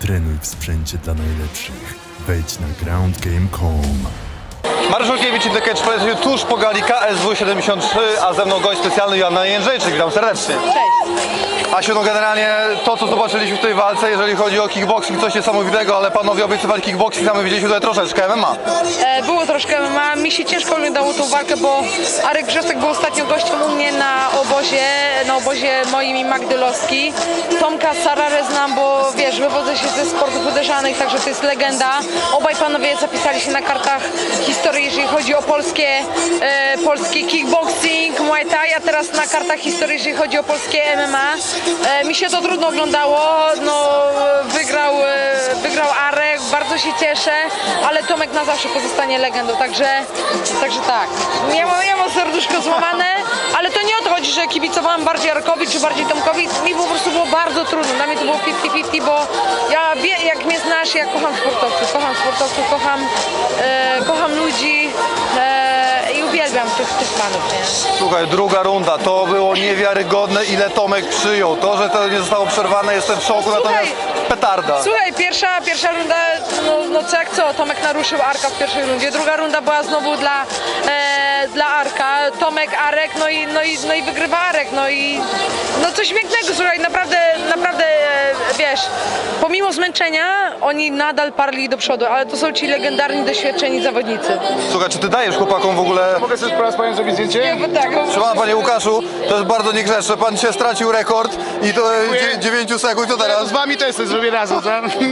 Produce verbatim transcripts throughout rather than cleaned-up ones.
Trenuj w sprzęcie dla najlepszych. Wejdź na ground game kropka com. Mariusz Olkiewicz i The Catch polecilił tuż po gali K S W siedemdziesiąt trzy, a ze mną gość specjalny Joanna Jędrzejczyk. Witam serdecznie. Cześć. Asiu, no generalnie to, co zobaczyliśmy w tej walce, jeżeli chodzi o kickboxing, coś niesamowitego, ale panowie obiecywali kickboxing, a my widzieliśmy tutaj troszeczkę M M A. E, było troszkę M M A. Mi się ciężko oglądało tą walkę, bo Arek Grzesek był ostatnio gościem u mnie na obozie, na obozie moim i Magdy Loski. Tomka Sararę znam, bo wiesz, wywodzę się ze sportów uderzanych, także to jest legenda. Obaj panowie zapisali się na kartach historii, jeżeli chodzi o polskie, e, polski kickboxing, Muay Thai, a teraz na kartach historii, jeżeli chodzi o polskie M M A. E, mi się to trudno oglądało, no wygrał, e, wygrał Arek, bardzo się cieszę, ale Tomek na zawsze pozostanie legendą, także, także tak. Ja mam, ja mam serduszko złamane, ale to nie o to chodzi, że kibicowałam bardziej Arkowi czy bardziej Tomkowi, mi po prostu było bardzo trudno, dla mnie to było pięćdziesiąt pięćdziesiąt, bo ja wie, jak mnie znasz, ja kocham sportowców, kocham sportowców, kocham, e, kocham ludzi e, i uwielbiam tych, tych panów, nie? Słuchaj, druga runda, to było niewiarygodne, ile Tomek przyjął. To, że to nie zostało przerwane, jestem w szoku, Słuchaj, natomiast petarda. Słuchaj, pierwsza, pierwsza runda, no, no co jak co, Tomek naruszył Arka w pierwszej rundzie, druga runda była znowu dla, e, dla Arka, Tomek, Arek, no i, no, i, no i wygrywa Arek, no i no coś pięknego, słuchaj, naprawdę, naprawdę, e, wiesz, pomimo zmęczenia, oni nadal parli do przodu, ale to są ci legendarni, doświadczeni zawodnicy. Słuchaj, czy ty dajesz chłopakom w ogóle... Mogę sobie po raz panią zrobić zdjęcie? Nie, bo tak, bo... Proszę pana, panie Łukaszu, to jest bardzo niegrzeczne, pan dzisiaj stracił rekord i to dziewięć sekund, co teraz? Z wami też coś zrobię razem, co?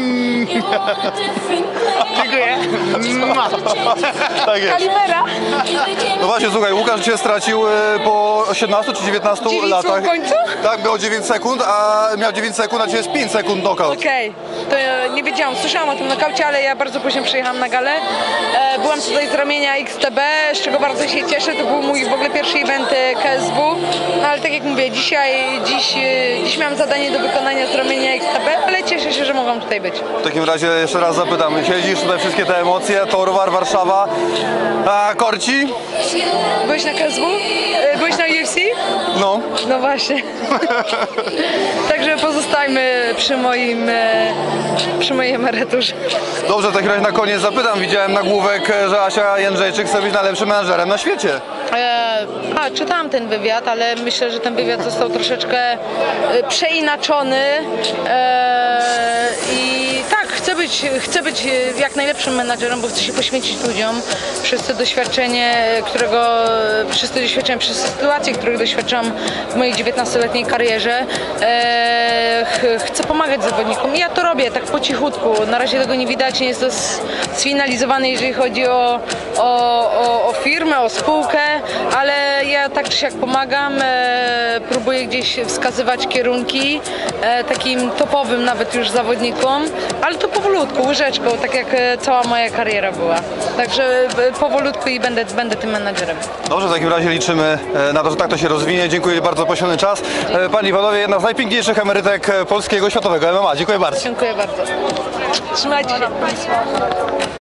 Dziękuję. Tak jest. Kalimera. No właśnie, słuchaj, Łukasz cię stracił e, po osiemnastu czy dziewiętnastu Dziewięciu latach. w końcu? Tak, miał dziewięć sekund, a miał dziewięć sekund, a cię jest pięć sekund knockout. Okej, okay. To ja nie wiedziałam, słyszałam o tym nokaucie, ale ja bardzo późno przyjechałam na galę. E, byłam tutaj z ramienia X T B, z czego bardzo się cieszę, to był mój w ogóle pierwszy event K S W, no, ale tak jak mówię, dzisiaj, dziś, dziś miałam zadanie do wykonania z ramienia X T B, ale cieszę się, że mogłam tutaj być. W takim razie jeszcze raz zapytam, siedzisz tutaj, wszystkie te emocje, Torwar, Warszawa, a Korci? Byłeś na K S W? E, byłeś na U F C? No. No właśnie. Także pozostajmy przy moim, e, przy mojej emeryturze. Dobrze, w takim razie na koniec zapytam, widziałem nagłówek, że Asia Jędrzejczyk chce być najlepszym menadżerem na świecie. E, a, czytałam ten wywiad, ale myślę, że ten wywiad został troszeczkę e, przeinaczony e, i tak, chcę być, chcę być jak najlepszym menadżerem, bo chcę się poświęcić ludziom przez to doświadczenie, którego, przez to doświadczenie, przez sytuacje, których doświadczam w mojej dziewiętnastoletniej karierze. E, ch, chcę pomagać zawodnikom i ja to robię tak po cichutku. Na razie tego nie widać, nie jest to sfinalizowane, jeżeli chodzi o, o, o, o firmę, o spółkę, ale ja tak czy siak pomagam, e, próbuję gdzieś wskazywać kierunki e, takim topowym nawet już zawodnikom, ale to powolutku, łyżeczką, tak jak e, cała moja kariera była. Także e, powolutku i będę, będę tym menadżerem. Dobrze, w takim razie liczymy e, na to, że tak to się rozwinie. Dziękuję bardzo za poświęcony czas. E, Pani i panowie, jedna z najpiękniejszych emerytek polskiego, światowego M M A. Dziękuję bardzo. Dziękuję bardzo. Trzymajcie się.